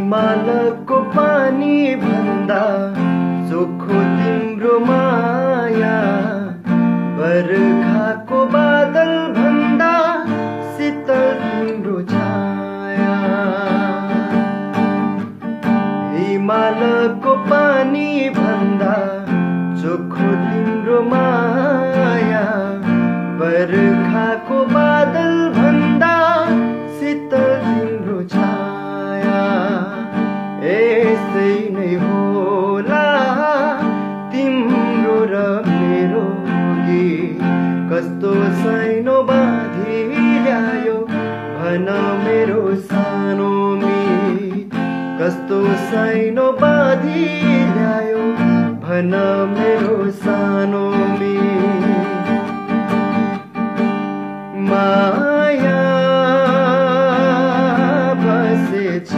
हिमालको पानी भन्दा चोखो तिम्रो माया, बर्खाको बादल भन्दा शीतल तिम्रो छाया। हिमालको पानी भन्दा चोखो तिम्रो माया, बर्खाको बादल भन्दा शीतल तिम्रो छाया। यसै नै होला तिम्रो र मेरो गीत, कस्तो सानो बाँधी ल्यायो भन मेरो सानो मित। कस्तो सानो बाँधी ल्यायो भन मेरो सानो मित। माया बसेछ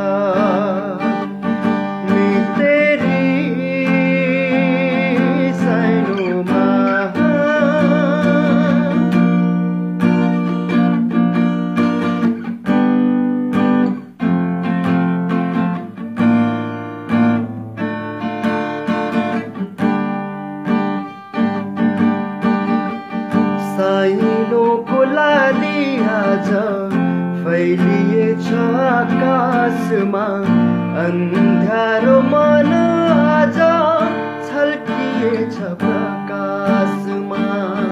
साइनोको लाली आज फैलिएछ आकाशमा, अन्ध्यारो मन आज छल्किएछ प्रकाशमा।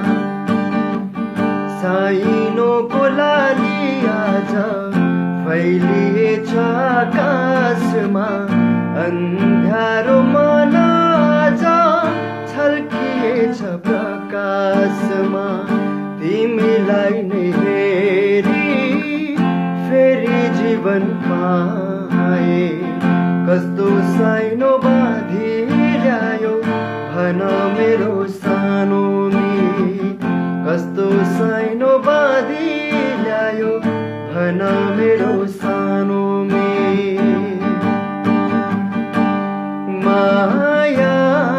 साइनोको लाली आज फैलिएछ आकाशमा, अन्ध्यारो मन आज छल्किएछ प्रकाशमा। तिमीलाई नै हेरी फेरि जीवन पाए, कस्तो सानो बाँधी ल्यायो भन मेरो सानो मित। कस्तो सानो बाँधी ल्यायो भन मेरो सानो मित। माया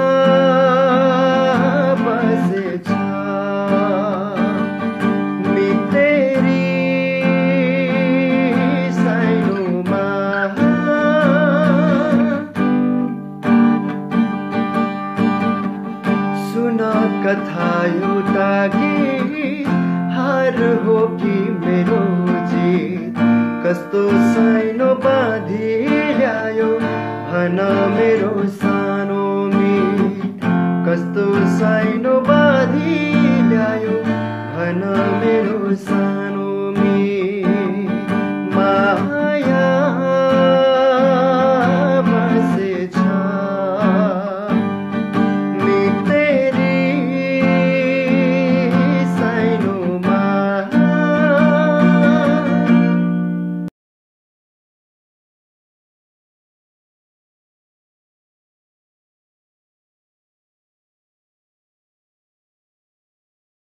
बसेछ कथा एउटा गीत, हार हो कि मेरो जित। कस्तो सानो बाँधी ल्यायो भन मेरो सानो मित। कस्तो सानो बाँधी ल्यायो भन मेरो सानो